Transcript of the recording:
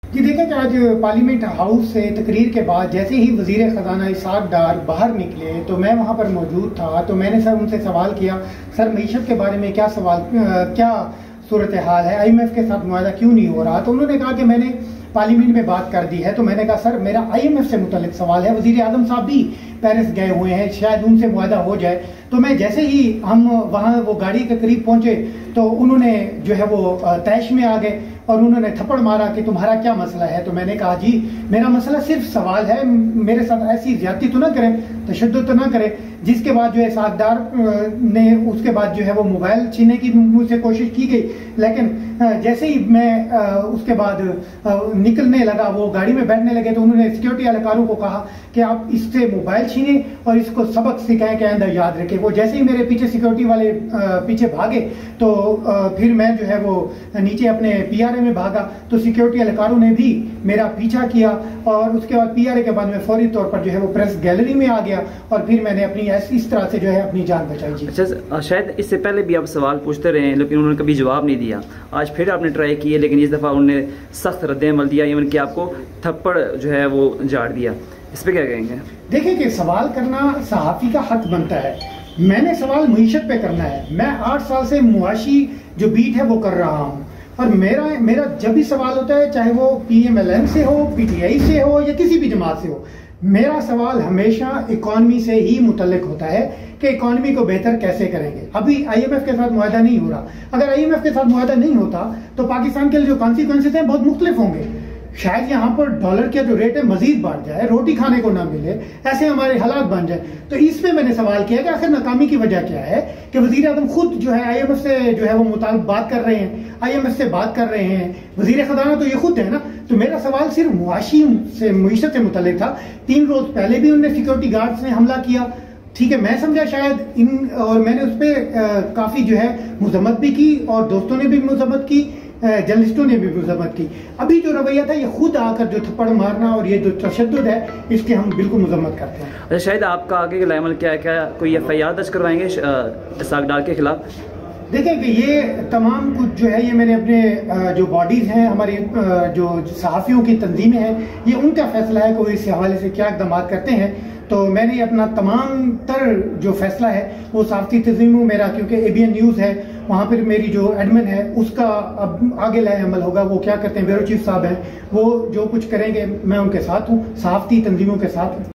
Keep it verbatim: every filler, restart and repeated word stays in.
जी देखें कि आज पार्लियामेंट हाउस से तकरीर के बाद जैसे ही वजीर ख़जाना इसाक डार बाहर निकले तो मैं वहाँ पर मौजूद था। तो मैंने सर उनसे सवाल किया, सर मईशत के बारे में क्या सवाल क्या सूरत हाल है, आई एम एफ के साथ मुआहदा क्यों नहीं हो रहा। तो उन्होंने कहा कि मैंने पार्लियामेंट में बात कर दी है। तो मैंने कहा सर मेरा आई एम एफ से मुतल्लिक सवाल है, वजीर आजम साहब भी पेरिस गए हुए हैं, शायद उनसे मुआहदा हो जाए। तो मैं जैसे ही हम वहाँ वो गाड़ी के करीब पहुंचे तो उन्होंने जो है वो तैश में आ गए और उन्होंने थप्पड़ मारा कि तुम्हारा क्या मसला है। तो मैंने कहा जी मेरा मसला सिर्फ सवाल है, मेरे साथ ऐसी ज्यादती तो ना करें, तशद्दुद तो ना करें। जिसके बाद जो है इसाक डार ने उसके बाद जो है वो मोबाइल छीनने की मुझसे कोशिश की गई, लेकिन जैसे ही मैं उसके बाद निकलने लगा, वो गाड़ी में बैठने लगे, तो उन्होंने सिक्योरिटी एहलकारों को कहा कि आप इससे मोबाइल छीने और इसको सबक सिखाएं के अंदर याद रखें। वो जैसे ही मेरे पीछे सिक्योरिटी वाले पीछे भागे तो फिर मैं जो है वो नीचे अपने पीआरए में भागा। तो सिक्योरिटी एहलकारों ने भी मेरा पीछा किया और उसके बाद पीआरए के बाद में फौरी तौर पर जो है वो प्रेस गैलरी में आ गया और फिर मैंने अपनी इस तरह से जो है अपनी जान बचाई। जी अच्छा, शायद इससे पहले भी आप सवाल पूछते रहे लेकिन उन्होंने कभी जवाब नहीं दिया। आज फिर आपने ट्राई किए लेकिन इस दफ़ा उन्होंने सख्त रद्द-ए-अमल दिया, इवन कि आपको थप्पड़ जो है वो झाड़ दिया। इस पर क्या कहेंगे? देखिए कि सवाल करना सहाफ़ी का हक बनता है, मैंने सवाल मईशत पे करना है। मैं आठ साल से मुआशी जो बीट है वो कर रहा हूँ और मेरा मेरा जब भी सवाल होता है, चाहे वो पी एम एल एन से हो, पी टी आई से हो या किसी भी जमात से हो, मेरा सवाल हमेशा इकॉनमी से ही मुतल्लिक होता है कि इकॉनमी को बेहतर कैसे करेंगे। अभी आई एम एफ के साथ मुआहदा नहीं हो रहा, अगर आई एम एफ के साथ मुआहदा नहीं होता तो पाकिस्तान के लिए जो कॉन्सिक्वेंसेस हैं बहुत मुख्तलिफ होंगे। शायद यहाँ पर डॉलर का जो रेट है मजीद बढ़ जाए, रोटी खाने को ना मिले, ऐसे हमारे हालात बन जाए। तो इस पे मैंने सवाल किया कि आखिर नाकामी की वजह क्या है कि वजीर आजम खुद जो है आई एम एफ से जो है वो मुताबिक बात कर रहे हैं, आई एम एफ से बात कर रहे हैं, वजीर खजाना तो ये खुद है ना। तो मेरा सवाल सिर्फ मुआशी से मईशत से मुतल्लिक था। तीन रोज पहले भी उन्होंने सिक्योरिटी गार्ड्स ने हमला किया, ठीक है, मैं समझा शायद इन, और मैंने उस पर काफी जो है मुजम्मत भी की और दोस्तों ने भी मुजम्मत की, जर्नलिस्टों ने भी मुजम्मत की। अभी जो रवैया था ये खुद आकर जो थप्पड़ मारना और ये जो तशद्दुद है इसकी हम बिल्कुल मुजम्मत करते हैं। अच्छा, शायद आपका आगे का अमल क्या है, क्या कोई एफ आई आर दर्ज करवाएंगे इसाक डार के खिलाफ? देखें कि ये तमाम कुछ जो है ये मैंने अपने जो बॉडीज हैं, हमारी जो सहाफ़ियों की तंजीमें हैं, ये उनका फैसला है कि वो इस हवाले से क्या इक़दाम करते हैं। तो मैंने अपना तमाम तर जो फैसला है वो सहाफ़ती तंजीमों मेरा, क्योंकि ए बी एन न्यूज़ है वहाँ पर मेरी जो एडमिन है उसका अब आगे लाए अमल होगा। वो क्या करते हैं, ब्यूरो चीफ साहब हैं, वो जो कुछ करेंगे मैं उनके साथ हूँ, सहाफ़ती तंजीमों के साथ।